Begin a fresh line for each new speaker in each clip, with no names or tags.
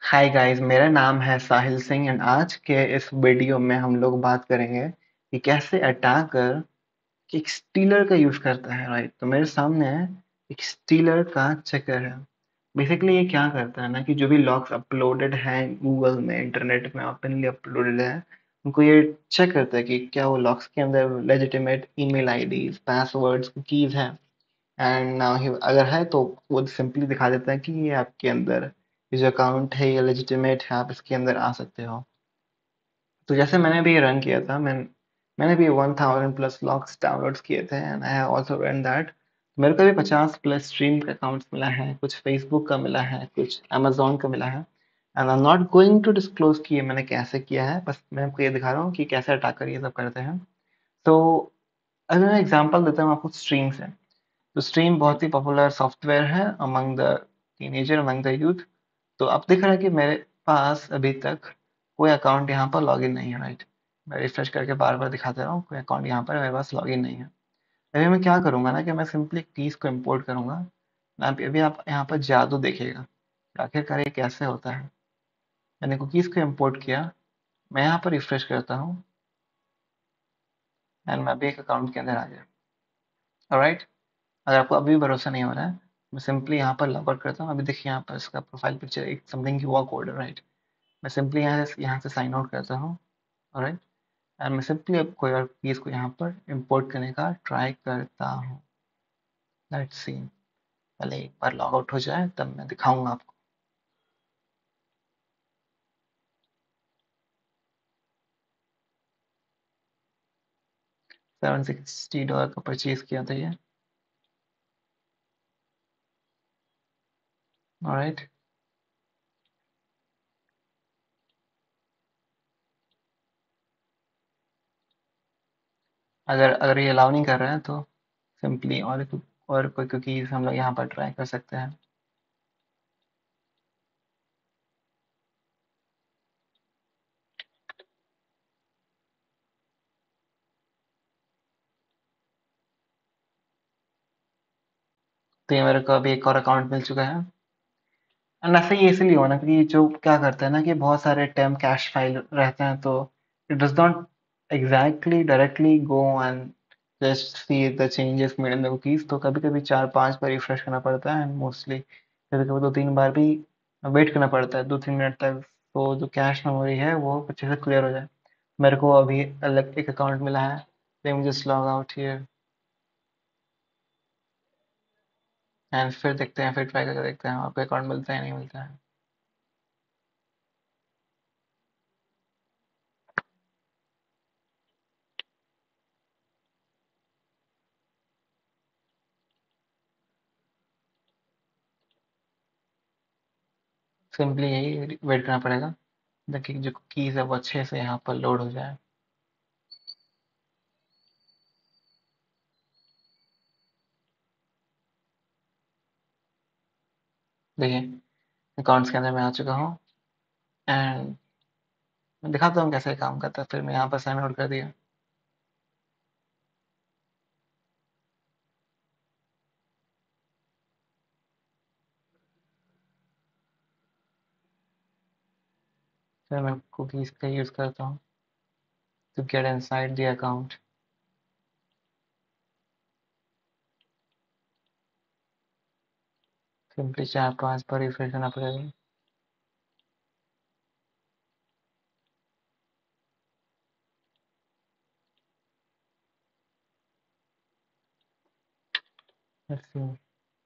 Hi guys, मेरा नाम है साहिल सिंह एंड आज के इस वीडियो में हम लोग बात करेंगे कि कैसे अटैकर एक स्टीलर का यूज करता है। राइट, तो मेरे सामने एक स्टीलर का चेकर है। बेसिकली ये क्या करता है ना कि जो भी लॉग्स अपलोडेड हैं गूगल में, इंटरनेट में ओपनली अपलोडेड है, उनको ये चेक करता है कि क्या वो लॉग्स के अंदर legitimate email IDs, passwords, cookies हैं। एंड नाउ ही अगर है तो वो सिंपली दिखा देता है कि ये आपके अंदर ये जो अकाउंट है ये लेजिटिमेट है, आप इसके अंदर आ सकते हो। तो जैसे मैंने भी ये रन किया था, मैंने भी 1000 प्लस लॉग्स डाउनलोड्स किए थे and I have also run that. मेरे को भी 50 प्लस स्ट्रीम का अकाउंट्स मिला है, कुछ फेसबुक का मिला है, कुछ अमेजोन का मिला है। And I am not going to disclose कि ये मैंने कैसे किया है, बस मैं आपको ये दिखा रहा हूँ कि कैसे अटैकर ये सब करते हैं। तो अगर मैं एग्जांपल देता हूँ आपको स्ट्रीम से, तो स्ट्रीम बहुत ही पॉपुलर सॉफ्टवेयर है among the teenager, among the youth. तो अब दिख रहा है कि मेरे पास अभी तक कोई अकाउंट यहाँ पर लॉगिन नहीं है। राइट, मैं रिफ्रेश करके बार बार दिखाते रहा हूँ, कोई अकाउंट यहाँ पर मेरे पास लॉगिन नहीं है। अभी मैं क्या करूँगा ना कि मैं सिंपली कीज को इम्पोर्ट करूँगा। अभी आप यहाँ पर जादू देखिएगा कि आखिरकार ये कैसे होता है। मैंने कुकीज़ को इम्पोर्ट किया, मैं यहाँ पर रिफ्रेश करता हूँ एंड मैं अभी एक अकाउंट के अंदर आ गया। ऑलराइट, अगर आपको अभी भी भरोसा नहीं हो रहा है, मैं सिंपली यहाँ पर लॉग आउट करता हूँ। अभी देखिए यहाँ पर इसका प्रोफाइल पिक्चर एक समथिंग हुआ कोड है। राइट, मैं सिंपली यहाँ से साइन आउट करता हूँ। ऑलराइट, एंड मैं सिंपली अब कोई और चीज़ को यहाँ पर इंपोर्ट करने का ट्राई करता हूँ। लेट्स सी, पहले एक बार लॉग आउट हो जाए तब मैं दिखाऊंगा आपको। 760 डॉलर का परचेज किया था ये। ऑलराइट, अगर अगर ये अलाउ नहीं कर रहा है तो सिंपली और कोई कुकीज़ हम लोग यहाँ पर ट्राई कर सकते हैं। तो ये मेरे को अभी एक और अकाउंट मिल चुका है। एंड ऐसा ही इसलिए हुआ ना क्योंकि जो क्या करता है ना कि बहुत सारे टेम कैश फाइल रहते हैं, तो it does not exactly directly go and just see the changes made in the cookies. तो कभी कभी 4-5 बार रिफ्रेश करना पड़ता है एंड मोस्टली कभी कभी 2-3 बार भी वेट करना पड़ता है, 2-3 मिनट तक, तो जो कैश मेमोरी है वो अच्छे से क्लियर हो जाए। मेरे को अभी अलग एक अकाउंट मिला है, let me just log out here and फिर देखते हैं, फिर ट्राई करके देखते हैं आपको अकाउंट मिलता है नहीं मिलता है। सिंपली यही वेट करना पड़ेगा ताकि जो कीज है वो अच्छे से यहाँ पर लोड हो जाए। देखिए, अकाउंट्स के अंदर मैं आ चुका हूँ एंड मैं दिखाता हूँ कैसे काम करता है। फिर मैं यहाँ पर साइन आउट कर दिया। फिर मैं कुकीज का यूज़ करता हूँ to get inside the account. Simply 4-5 बार रिफ्रेश करना पड़ेगा। Let's see.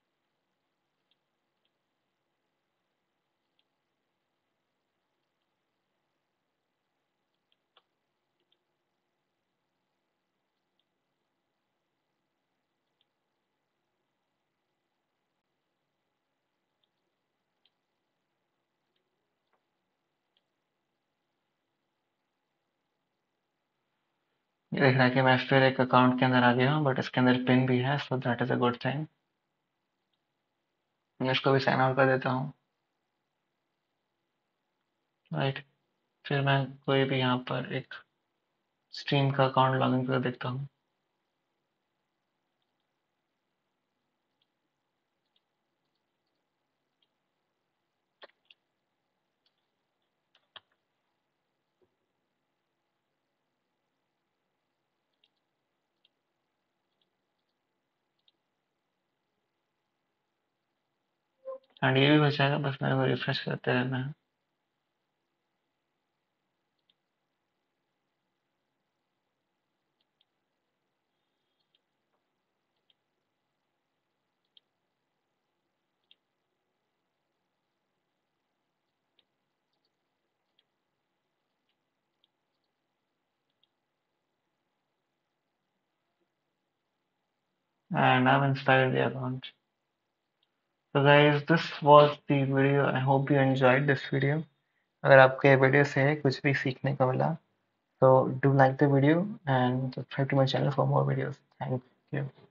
ये देख रहा है कि मैं फिर एक अकाउंट के अंदर आ गया हूँ, बट इसके अंदर पिन भी है, so that is a good thing. मैं इसको भी साइन आउट कर देता हूँ। राइट, फिर मैं कोई भी यहाँ पर एक स्ट्रीम का अकाउंट लॉगिन कर देखता हूँ। एंड ये भी बचाएगा, बस मेरे को रिफ्रेश करते रहना है। And I've inspired the account. So guys, this was the video. I hope you enjoyed this video. अगर आपको ये वीडियो से कुछ भी सीखने को मिला, so do like the video and subscribe to my channel for more videos. Thank you.